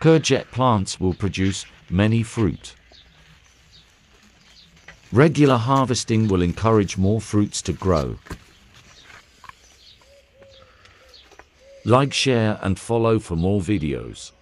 Courgette plants will produce many fruit. Regular harvesting will encourage more fruits to grow. Like, share and follow for more videos.